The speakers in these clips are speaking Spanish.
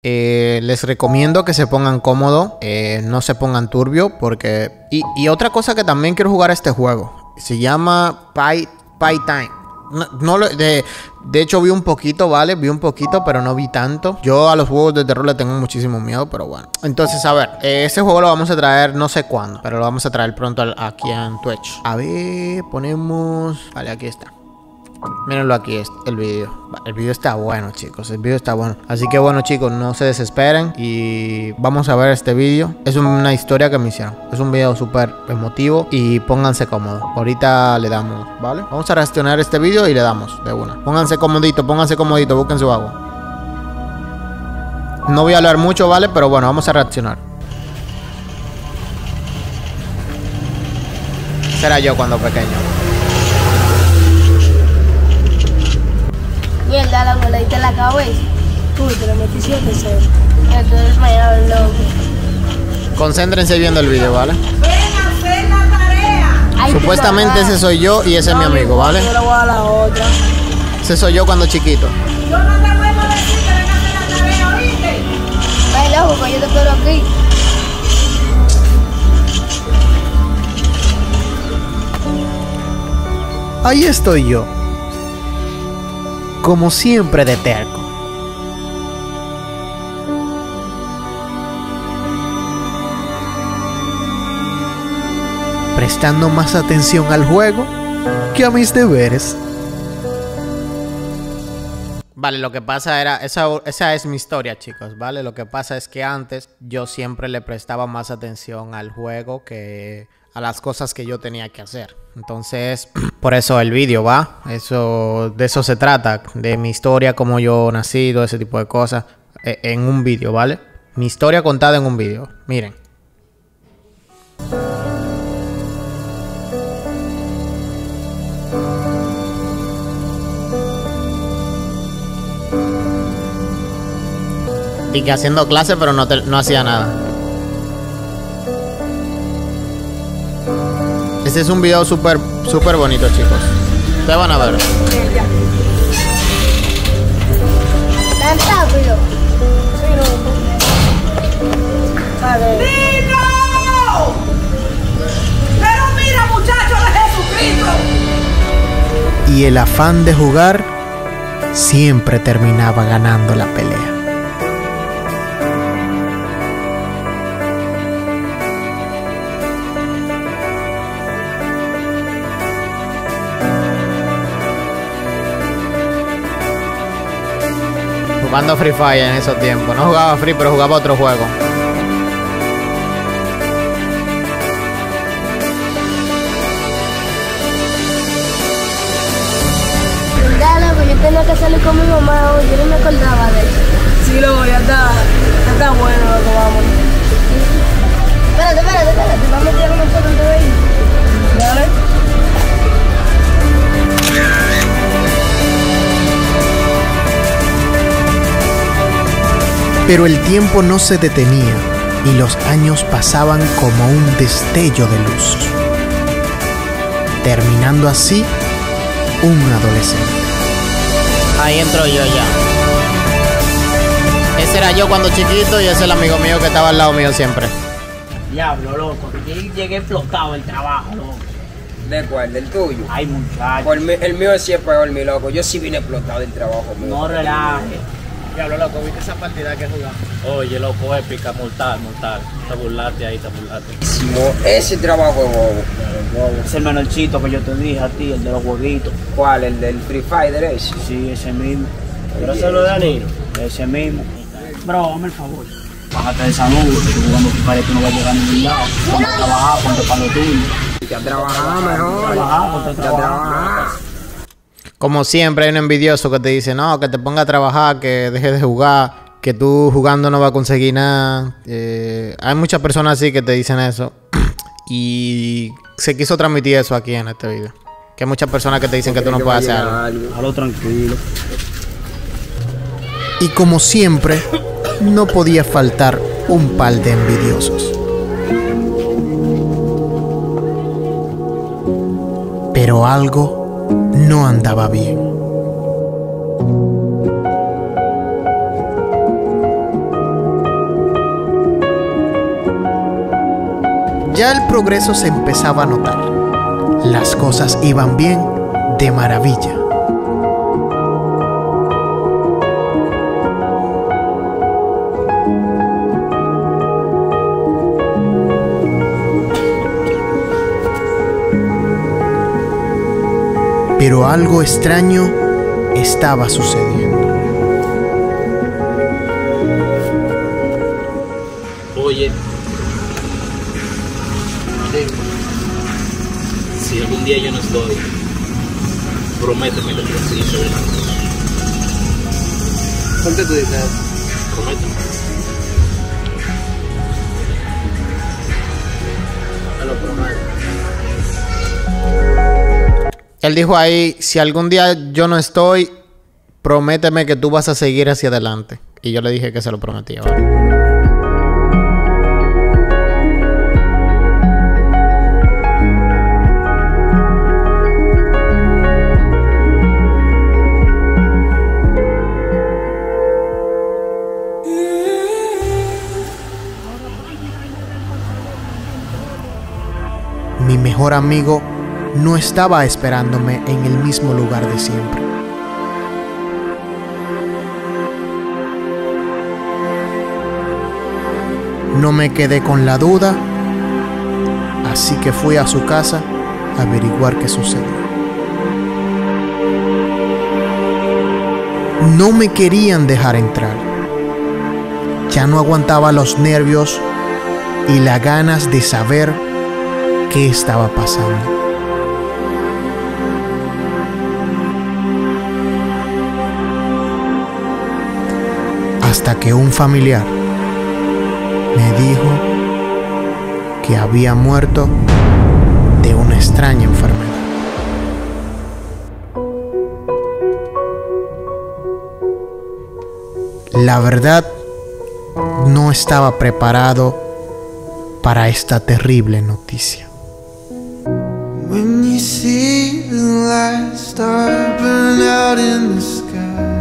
Les recomiendo que se pongan cómodo, no se pongan turbio, porque... Y otra cosa que también quiero jugar a este juego, se llama Pie Time. De hecho vi un poquito, ¿vale? Vi un poquito, pero no vi tanto. Yo a los juegos de terror le tengo muchísimo miedo, pero bueno. Entonces, a ver, ese juego lo vamos a traer no sé cuándo, pero lo vamos a traer pronto aquí en Twitch. A ver, ponemos... Vale, aquí está. Mírenlo aquí, el vídeo. El vídeo está bueno, chicos. El vídeo está bueno. Así que bueno, chicos, no se desesperen y vamos a ver este vídeo. Es una historia que me hicieron. Es un vídeo súper emotivo y pónganse cómodos. Ahorita le damos, ¿vale? Vamos a reaccionar este vídeo y le damos de una. Pónganse comodito, busquen su agua. No voy a hablar mucho, ¿vale? Pero bueno, vamos a reaccionar. Será yo cuando pequeño. Mierda, la boladita en la cabeza. Uy, te lo metí 7-0. Entonces mañana loco. Concéntrense viendo el vídeo, ¿vale? Ven a hacer la tarea. Ay, Supuestamente ese soy yo y ese es mi amigo, ¿vale? Yo le voy a la otra. Ese soy yo cuando chiquito. Yo no te vuelvo a decir que ven a hacer la tarea, ¿oíste? Ay, loco, que yo te espero aquí. Ahí estoy yo. Como siempre de terco. Prestando más atención al juego que a mis deberes. Vale, lo que pasa era... Esa es mi historia, chicos, ¿vale? Lo que pasa es que antes yo siempre le prestaba más atención al juego que a las cosas que yo tenía que hacer. Entonces, por eso el vídeo va. De eso se trata. De mi historia, cómo yo nací, todo ese tipo de cosas. En un vídeo, ¿vale? Mi historia contada en un vídeo. Miren. Y que haciendo clase, pero no hacía nada. Este es un video súper bonito, chicos. Ustedes van a ver. Tan rápido. ¡Niño! Pero mira, muchachos de Jesucristo. Y el afán de jugar siempre terminaba ganando la pelea. Jugando Free Fire en esos tiempos. No jugaba Free, pero jugaba otro juego. Dale, pues yo tenía que salir con mi mamá hoy. Yo no me acordaba de eso. Sí, loco, ya está bueno lo que vamos. Espérate. Vamos a tirar una foto de ahí. Dale. Pero el tiempo no se detenía y los años pasaban como un destello de luz, terminando así un adolescente. Ahí entro yo ya. Ese era yo cuando chiquito y ese es el amigo mío que estaba al lado mío siempre. Diablo, loco, que yo llegué explotado el trabajo, loco. ¿De cuál? ¿Del tuyo? Ay, muchacho. Pues el mío sí es peor, mi loco. Yo sí vine explotado del trabajo mío. No relajes. Diablo, loco, ¿viste esa partida que jugamos? Oye, loco, épica, mortal. Te burlaste ahí, te burlaste. Ese trabajo es bobo. Es el menorchito que yo te dije a ti, el de los huevitos. ¿Cuál? ¿El del Free Fire ese? Sí, ese mismo. ¿Pero eso no es Danilo? Ese mismo. Bro, dame el favor. Bájate de salud, que jugando Free Fire tú no vas a llegar a ningún lado. Vamos a trabajar, ponte para lo tuyo. Ya trabajaba mejor. Ponte a trabajar. Como siempre hay un envidioso que te dice, no, que te ponga a trabajar, que dejes de jugar, que tú jugando no vas a conseguir nada. Hay muchas personas así que te dicen eso. Y se quiso transmitir eso aquí en este video. Que hay muchas personas que te dicen que tú no puedes hacer algo. Hazlo tranquilo. Y como siempre, no podía faltar un par de envidiosos. Pero algo no andaba bien. Ya el progreso se empezaba a notar. Las cosas iban bien de maravilla. Pero algo extraño estaba sucediendo. Oye, si algún día yo no estoy, prométeme que te lo sigues adelante. ¿Por qué tú dices eso? Prométeme. Me lo prometo. Él dijo ahí, si algún día yo no estoy, prométeme que tú vas a seguir hacia adelante. Y yo le dije que se lo prometía. ¿Vale? Mi mejor amigo no estaba esperándome en el mismo lugar de siempre. No me quedé con la duda, así que fui a su casa a averiguar qué sucedió. No me querían dejar entrar. Ya no aguantaba los nervios y las ganas de saber qué estaba pasando. Hasta que un familiar me dijo que había muerto de una extraña enfermedad. La verdad, no estaba preparado para esta terrible noticia. When you see the last star burn out in the sky,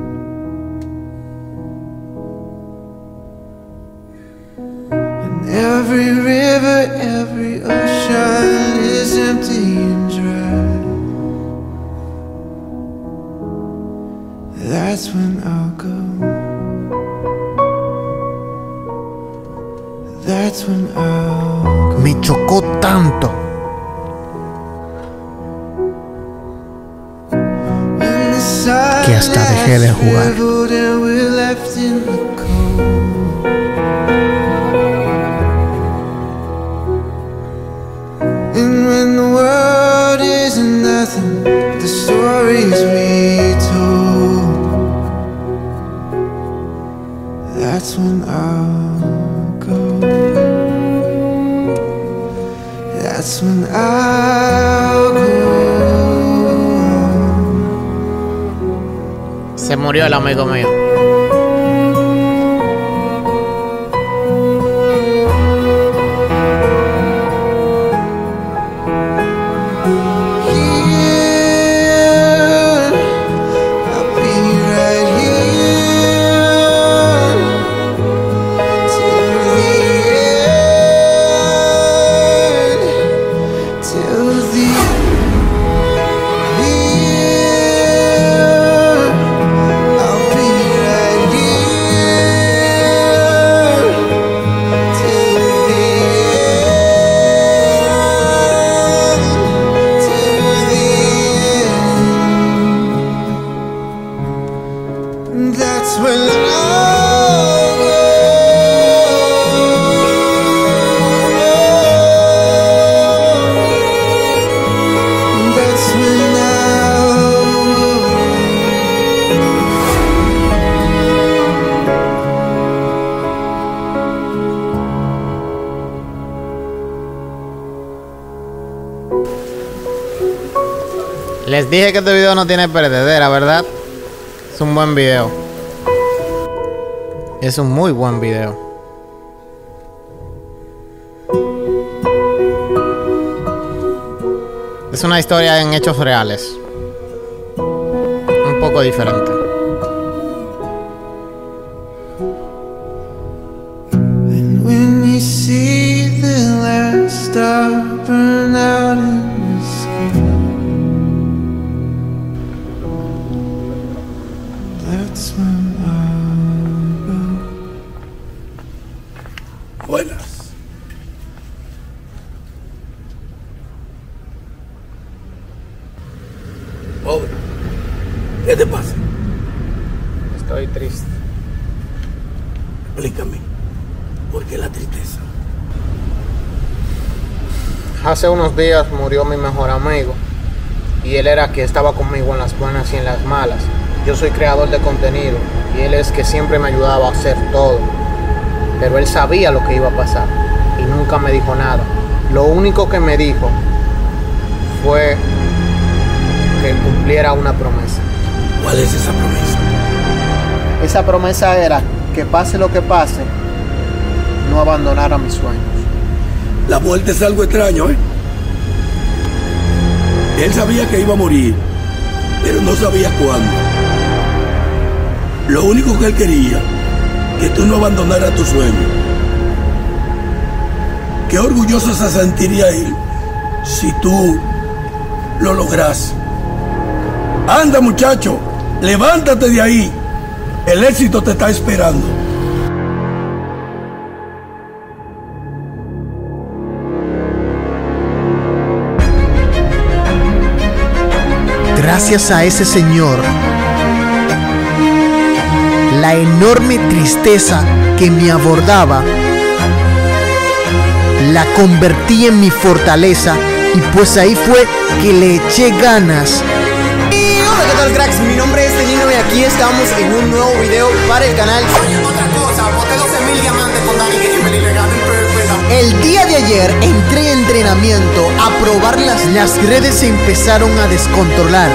and every river, every ocean is empty and dry, that's when I'll go. That's when I'll go. Me chocó tanto que hasta dejé de jugar. And when the world is nothing, the stories we told, that's when I'll go. That's when I'll go. Se murió el amigo mío. That's when I'll go. That's when I'll go. Les dije que este video no tiene perdedera, ¿verdad? Es un buen video. Es un muy buen video. Es una historia en hechos reales. Un poco diferente. And when you see the last Explícame, ¿por qué la tristeza? Hace unos días murió mi mejor amigo y él era quien estaba conmigo en las buenas y en las malas. Yo soy creador de contenido y él es que siempre me ayudaba a hacer todo, pero él sabía lo que iba a pasar y nunca me dijo nada. Lo único que me dijo fue que cumpliera una promesa. ¿Cuál es esa promesa? Esa promesa era que pase lo que pase, no abandonara mis sueños. La muerte es algo extraño, ¿eh? Él sabía que iba a morir, pero no sabía cuándo. Lo único que él quería, que tú no abandonaras tu sueño. Qué orgulloso se sentiría él si tú lo logras. Anda, muchacho, levántate de ahí. El éxito te está esperando. Gracias a ese señor, la enorme tristeza que me abordaba la convertí en mi fortaleza y pues ahí fue que le eché ganas. Y hola, ¿qué tal, cracks? Mi nombre es Tenino y aquí estamos en un nuevo video para el canal. Otra cosa, boté 12.000 diamantes con Dani que me le regalé un El día de ayer entré en entrenamiento a probar las redes se empezaron a descontrolar.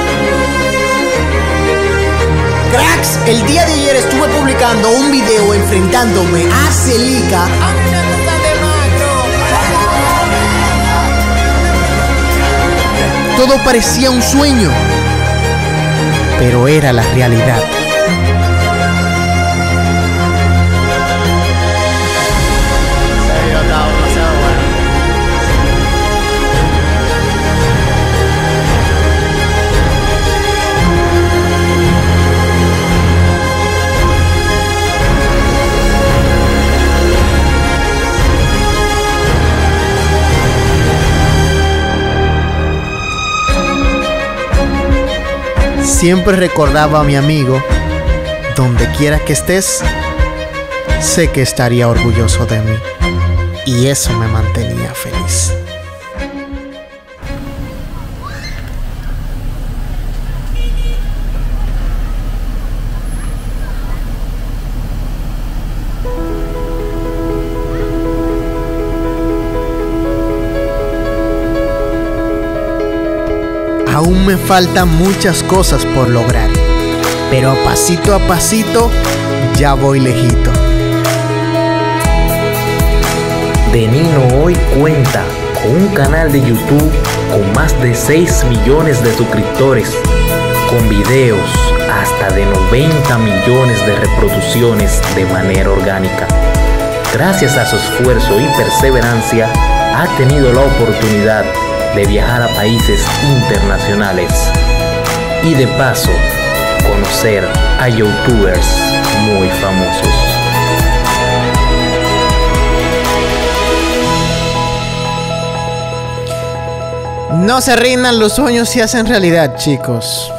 Cracks, el día de ayer estuve publicando un video enfrentándome a Celica. Todo parecía un sueño, pero era la realidad. Siempre recordaba a mi amigo, donde quiera que estés, sé que estaría orgulloso de mí. Y eso me mantenía feliz. Aún me faltan muchas cosas por lograr, pero pasito a pasito ya voy lejito. Tenino hoy cuenta con un canal de YouTube con más de 6 millones de suscriptores, con videos hasta de 90 millones de reproducciones de manera orgánica. Gracias a su esfuerzo y perseverancia, ha tenido la oportunidad de viajar a países internacionales y de paso conocer a youtubers muy famosos. No se rindan, los sueños se hacen realidad, chicos.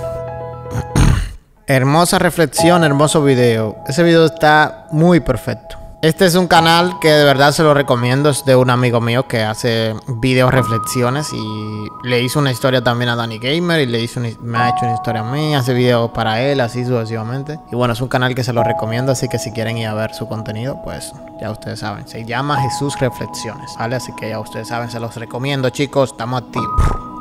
Hermosa reflexión, hermoso video. Ese video está muy perfecto. Este es un canal que de verdad se lo recomiendo. Es de un amigo mío que hace videos reflexiones y le hizo una historia también a Danny Gamer y me ha hecho una historia a mí, hace videos para él, así sucesivamente. Y bueno, es un canal que se lo recomiendo, así que si quieren ir a ver su contenido, pues ya ustedes saben. Se llama Jesús Reflexiones, ¿vale? Así que ya ustedes saben, se los recomiendo, chicos. Estamos activos.